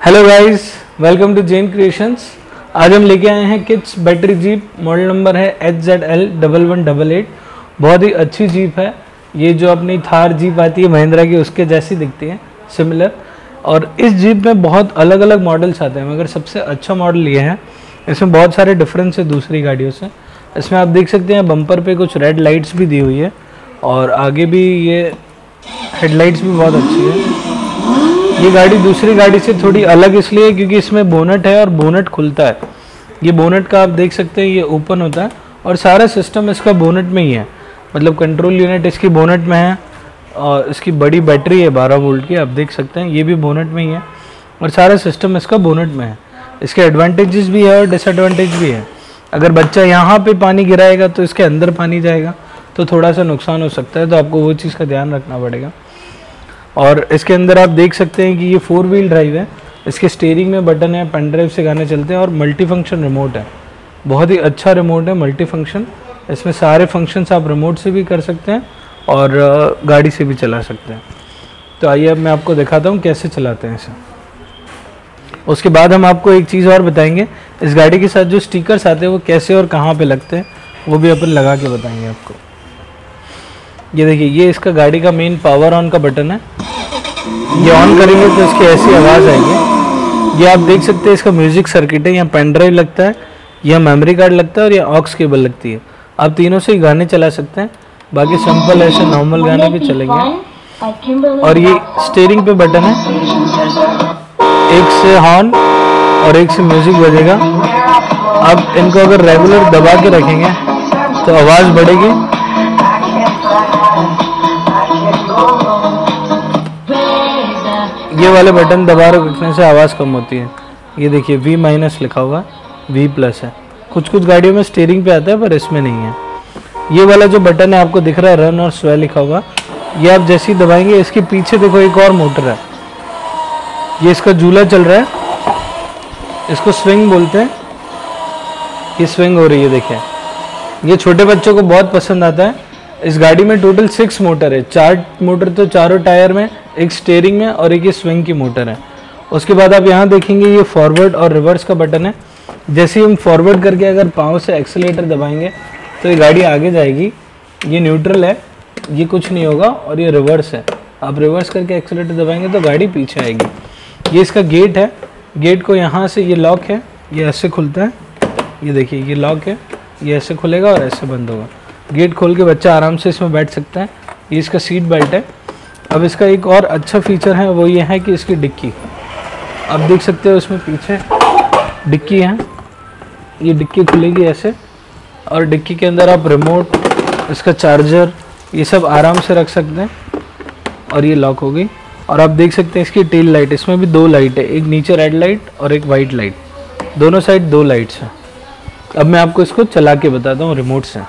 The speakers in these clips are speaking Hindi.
Hello guys, welcome to Jain Creations. आज हम लेके आए हैं kids battery jeep. Model number है HZL1188। बहुत ही अच्छी जीप है। ये जो अपनी थार जीप आती है महिंद्रा की, उसके जैसी दिखती है, सिमिलर। और इस जीप में बहुत अलग अलग मॉडल्स आते हैं, मगर सबसे अच्छा मॉडल ये है। इसमें बहुत सारे डिफरेंस है दूसरी गाड़ियों से। इसमें आप देख सकते हैं बम्पर पे कुछ रेड लाइट्स भी दी हुई है, और आगे भी ये हेडलाइट्स भी बहुत अच्छी है। ये गाड़ी दूसरी गाड़ी से थोड़ी अलग इसलिए क्योंकि इसमें बोनट है और बोनट खुलता है। ये बोनट का आप देख सकते हैं, ये ओपन होता है और सारा सिस्टम इसका बोनट में ही है। मतलब कंट्रोल यूनिट इसकी बोनट में है, और इसकी बड़ी बैटरी है 12 वोल्ट की, आप देख सकते हैं, ये भी बोनट में ही है, और सारा सिस्टम इसका बोनट में है। इसके एडवांटेजेस भी है और डिसएडवांटेज भी है। अगर बच्चा यहाँ पे पानी गिराएगा तो इसके अंदर पानी जाएगा, तो थोड़ा सा नुकसान हो सकता है, तो आपको वो चीज़ का ध्यान रखना पड़ेगा। और इसके अंदर आप देख सकते हैं कि ये 4 व्हील ड्राइव है। इसके स्टीयरिंग में बटन है, पेन ड्राइव से गाने चलते हैं, और मल्टी फंक्शन रिमोट है। बहुत ही अच्छा रिमोट है, मल्टी फंक्शन। इसमें सारे फंक्शंस आप रिमोट से भी कर सकते हैं और गाड़ी से भी चला सकते हैं। तो आइए अब मैं आपको दिखाता हूँ कैसे चलाते हैं इसे। उसके बाद हम आपको एक चीज़ और बताएंगे, इस गाड़ी के साथ जो स्टिकर्स आते हैं वो कैसे और कहाँ पर लगते हैं, वो भी अपन लगा के बताएंगे आपको। ये देखिए, ये इसका गाड़ी का मेन पावर ऑन का बटन है। ये ऑन करेंगे तो इसकी ऐसी आवाज़ आएगी। ये आप देख सकते हैं, इसका म्यूजिक सर्किट है। यहाँ पेन ड्राइव लगता है, यहाँ मेमोरी कार्ड लगता है, और यहाँ ऑक्स केबल लगती है। आप तीनों से ही गाने चला सकते हैं। बाकी सिंपल ऐसे नॉर्मल गाने भी चलेंगे। और ये स्टीयरिंग पे बटन है, एक से हॉर्न और एक से म्यूजिक बजेगा। आप इनको अगर रेगुलर दबा के रखेंगे तो आवाज़ बढ़ेगी। ये वाले बटन दबा रखने से आवाज़ कम होती है। ये देखिए V- लिखा हुआ है, V+ है। कुछ कुछ गाड़ियों में स्टीयरिंग पे आता है, पर इसमें नहीं है। ये वाला जो बटन है आपको दिख रहा है, रन और स्वे लिखा हुआ, ये आप जैसे ही दबाएंगे, इसके पीछे देखो एक और मोटर है। ये इसका झूला चल रहा है, इसको स्विंग बोलते हैं। ये स्विंग हो रही है, देखिए। ये छोटे बच्चों को बहुत पसंद आता है। इस गाड़ी में टोटल 6 मोटर है। 4 मोटर तो चारों टायर में, एक स्टीयरिंग में, और एक ये स्विंग की मोटर है। उसके बाद आप यहाँ देखेंगे ये फॉरवर्ड और रिवर्स का बटन है। जैसे ही हम फॉरवर्ड करके अगर पाँव से एक्सीलेटर दबाएंगे तो ये गाड़ी आगे जाएगी। ये न्यूट्रल है, ये कुछ नहीं होगा, और ये रिवर्स है। आप रिवर्स करके एक्सीलेटर दबाएंगे तो गाड़ी पीछे आएगी। ये इसका गेट है। गेट को यहाँ से, ये लॉक है, ये ऐसे खुलता है। ये देखिए, ये लॉक है, ये ऐसे खुलेगा और ऐसे बंद होगा। गेट खोल के बच्चा आराम से इसमें बैठ सकता है। ये इसका सीट बेल्ट है। अब इसका एक और अच्छा फीचर है, वो ये है कि इसकी डिक्की, आप देख सकते हो, इसमें पीछे डिक्की है। ये डिक्की खुलेगी ऐसे, और डिक्की के अंदर आप रिमोट, इसका चार्जर, ये सब आराम से रख सकते हैं। और ये लॉक हो गई। और आप देख सकते हैं इसकी टेल लाइट, इसमें भी 2 लाइट है, एक नीचे रेड लाइट और एक वाइट लाइट। दोनों साइड 2 लाइट्स हैं। अब मैं आपको इसको चला के बताता हूँ रिमोट से।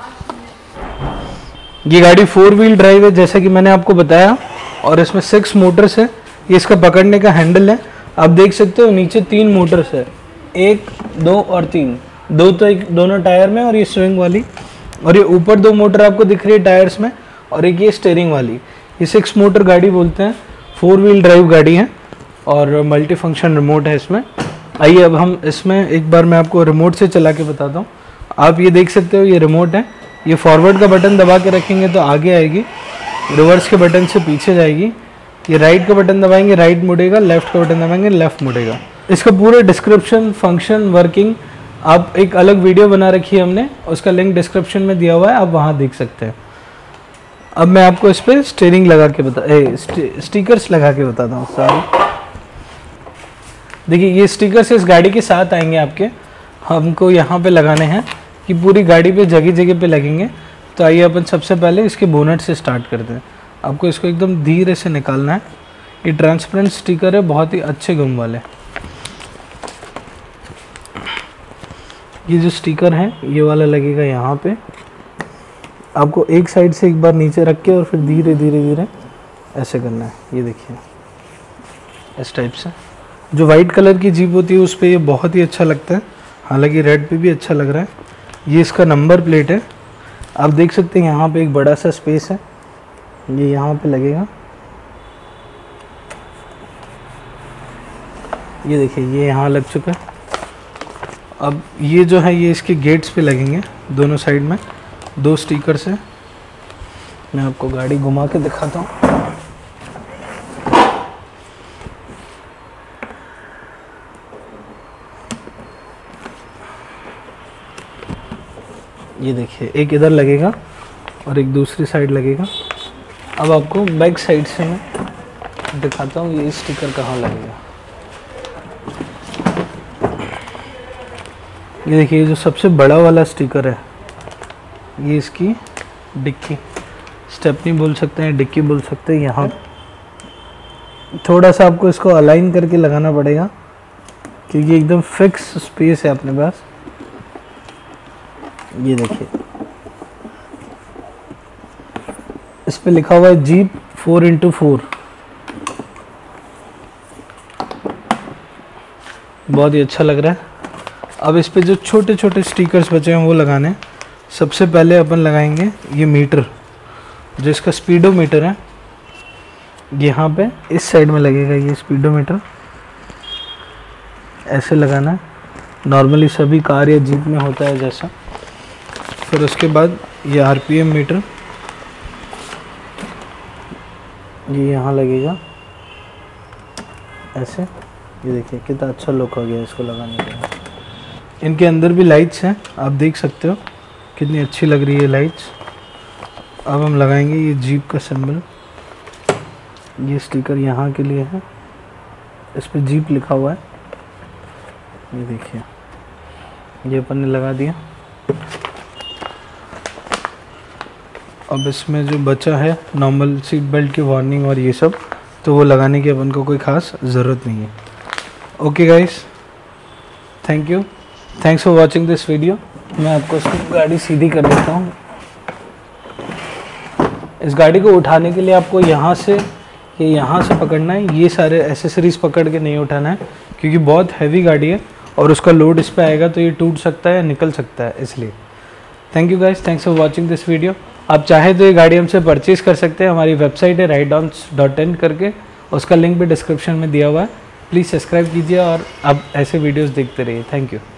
ये गाड़ी 4 व्हील ड्राइव है, जैसा कि मैंने आपको बताया, और इसमें 6 मोटर्स है। ये इसका पकड़ने का हैंडल है। आप देख सकते हो नीचे 3 मोटर्स है, 1, 2 और 3। 2 तो एक दोनों टायर में, और ये स्विंग वाली, और ये ऊपर 2 मोटर आपको दिख रही है टायर्स में, और एक ये स्टीयरिंग वाली। ये 6 मोटर गाड़ी बोलते हैं। 4 व्हील ड्राइव गाड़ी है, और मल्टी फंक्शन रिमोट है इसमें। आइए अब हम इसमें एक बार मैं आपको रिमोट से चला के बताता हूँ। आप ये देख सकते हो, ये रिमोट है। ये फॉरवर्ड का बटन दबा के रखेंगे तो आगे आएगी, रिवर्स के बटन से पीछे जाएगी। ये राइट का बटन दबाएंगे, राइट मुड़ेगा, लेफ्ट का बटन दबाएंगे, लेफ्ट मुड़ेगा। इसका पूरा डिस्क्रिप्शन, फंक्शन, वर्किंग, आप एक अलग वीडियो बना रखी है हमने, उसका लिंक डिस्क्रिप्शन में दिया हुआ है, आप वहाँ देख सकते हैं। अब मैं आपको इस पर स्टीयरिंग लगा के स्टिकर्स लगा के बताता हूँ। सॉरी, देखिए, ये स्टिकर्स इस गाड़ी के साथ आएंगे आपके। हमको यहाँ पे लगाने हैं कि पूरी गाड़ी पे जगह जगह पे लगेंगे। तो आइए अपन सबसे पहले इसके बोनट से स्टार्ट करते हैं। आपको इसको एकदम धीरे से निकालना है। ये ट्रांसपेरेंट स्टिकर है, बहुत ही अच्छे गम वाले। ये जो स्टिकर है, ये वाला लगेगा यहाँ पे। आपको एक साइड से एक बार नीचे रख के और फिर धीरे धीरे धीरे ऐसे करना है। ये देखिए, इस टाइप से। जो वाइट कलर की जीप होती है उस पर ये बहुत ही अच्छा लगता है, हालांकि रेड पे भी अच्छा लग रहा है। ये इसका नंबर प्लेट है। आप देख सकते हैं यहाँ पे एक बड़ा सा स्पेस है, ये यहाँ पे लगेगा। ये देखिए ये यहाँ लग चुका है। अब ये जो है ये इसके गेट्स पे लगेंगे दोनों साइड में, 2 स्टिकर से। मैं आपको गाड़ी घुमा के दिखाता हूँ। ये देखिए एक इधर लगेगा और एक दूसरी साइड लगेगा। अब आपको बैक साइड से मैं दिखाता हूँ ये स्टिकर कहाँ लगेगा। ये देखिए ये जो सबसे बड़ा वाला स्टिकर है ये इसकी डिक्की, स्टेपनी बोल सकते हैं, डिक्की बोल सकते हैं। यहाँ थोड़ा सा आपको इसको अलाइन करके लगाना पड़ेगा क्योंकि एकदम फिक्स स्पेस है अपने पास। ये देखिए इस पे लिखा हुआ है जीप 4x4। बहुत ही अच्छा लग रहा है। अब इस पे जो छोटे छोटे स्टिकर्स बचे हैं वो लगाने हैं। सबसे पहले अपन लगाएंगे ये मीटर, जो इसका स्पीडोमीटर है, यहाँ पे इस साइड में लगेगा ये स्पीडोमीटर। ऐसे लगाना है, नॉर्मली सभी कार या जीप में होता है जैसा। फिर उसके बाद ये आरपीएम मीटर, ये यहाँ लगेगा ऐसे। ये देखिए कितना अच्छा लुक हो गया इसको लगाने के बाद। इनके अंदर भी लाइट्स हैं, आप देख सकते हो कितनी अच्छी लग रही है लाइट्स। अब हम लगाएंगे ये जीप का सिंबल। ये स्टिकर यहाँ के लिए है, इस पे जीप लिखा हुआ है। ये देखिए ये अपन ने लगा दिया। अब इसमें जो बचा है नॉर्मल सीट बेल्ट की वार्निंग और ये सब, तो वो लगाने की अपन को कोई ख़ास ज़रूरत नहीं है। Okay guys, thank you, thanks for watching this video. मैं आपको इसकी गाड़ी सीधी कर देता हूँ। इस गाड़ी को उठाने के लिए आपको यहाँ से पकड़ना है। ये सारे एसेसरीज पकड़ के नहीं उठाना है क्योंकि बहुत हैवी गाड़ी है और उसका लोड इस पर आएगा तो ये टूट सकता है या निकल सकता है, इसलिए। Thank you guys, thanks for watching this video. आप चाहे तो ये गाड़ी हमसे परचेज कर सकते हैं। हमारी वेबसाइट है rideons.in करके, उसका लिंक भी डिस्क्रिप्शन में दिया हुआ है। प्लीज़ सब्सक्राइब कीजिए और आप ऐसे वीडियोस देखते रहिए। Thank you.